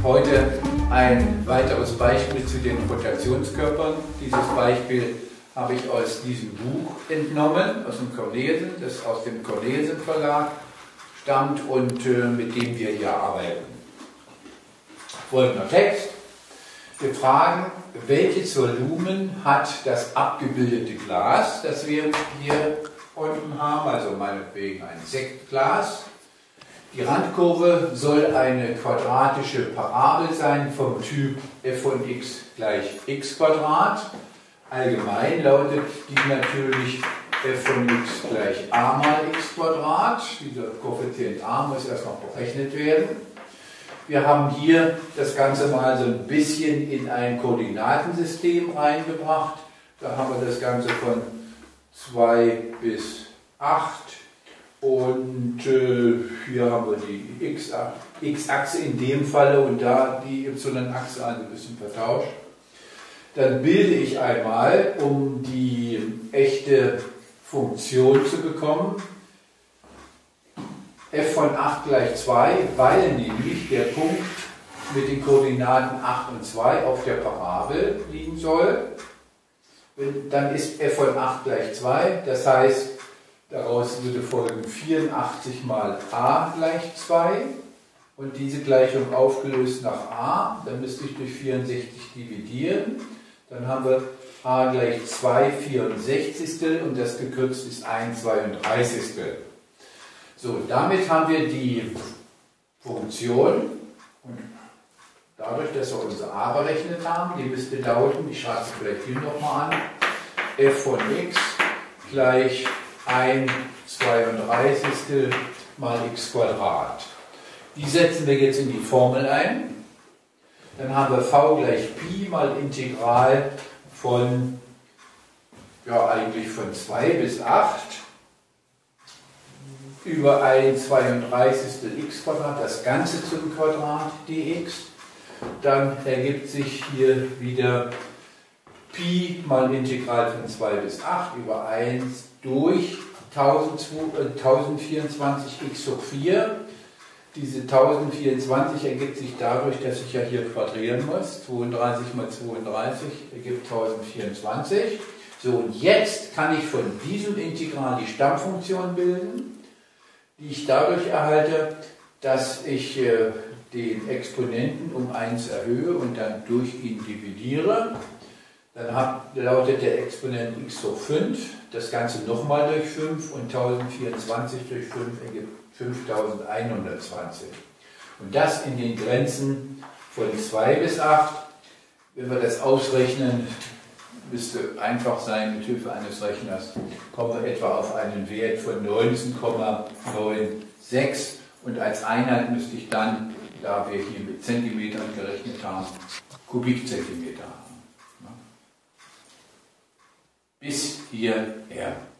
Heute ein weiteres Beispiel zu den Rotationskörpern. Dieses Beispiel habe ich aus diesem Buch entnommen, aus dem Cornelsen, das aus dem Cornelsen Verlag stammt und mit dem wir hier arbeiten. Folgender Text. Wir fragen, welches Volumen hat das abgebildete Glas, das wir hier unten haben, also meinetwegen ein Sektglas. Die Randkurve soll eine quadratische Parabel sein vom Typ f von x gleich x Quadrat. Allgemein lautet die natürlich f von x gleich a mal x Quadrat. Dieser Koeffizient a muss erst noch berechnet werden. Wir haben hier das Ganze mal so ein bisschen in ein Koordinatensystem reingebracht. Da haben wir das Ganze von 2 bis 8 und hier haben wir die x-Achse in dem Falle und da die y-Achse, also ein bisschen vertauscht. Dann bilde ich einmal, um die echte Funktion zu bekommen, f von 8 gleich 2, weil nämlich der Punkt mit den Koordinaten 8 und 2 auf der Parabel liegen soll. Dann ist f von 8 gleich 2, das heißt, daraus würde folgen 84 mal a gleich 2 und diese Gleichung aufgelöst nach a, dann müsste ich durch 64 dividieren, dann haben wir a gleich 2 64 und das gekürzt ist 1 32. So, damit haben wir die Funktion und dadurch, dass wir unser a berechnet haben, die müsste lauten, ich schreibe es vielleicht hier nochmal an, f von x gleich 1 32 mal x Quadrat. Die setzen wir jetzt in die Formel ein. Dann haben wir v gleich Pi mal Integral von, ja eigentlich von 2 bis 8 über 1 32 x Quadrat, das Ganze zum Quadrat dx. Dann ergibt sich hier wieder Pi mal Integral von 2 bis 8 über 1 durch 1024 x hoch 4. Diese 1024 ergibt sich dadurch, dass ich ja hier quadrieren muss. 32 mal 32 ergibt 1024. So, und jetzt kann ich von diesem Integral die Stammfunktion bilden, die ich dadurch erhalte, dass ich den Exponenten um 1 erhöhe und dann durch ihn dividiere. Dann lautet der Exponent x hoch 5, das Ganze nochmal durch 5 und 1024 durch 5 ergibt 5120. Und das in den Grenzen von 2 bis 8. Wenn wir das ausrechnen, müsste einfach sein mit Hilfe eines Rechners, kommen wir etwa auf einen Wert von 19,96 und als Einheit müsste ich dann, da wir hier mit Zentimetern gerechnet haben, Kubikzentimeter haben. Bis hierher.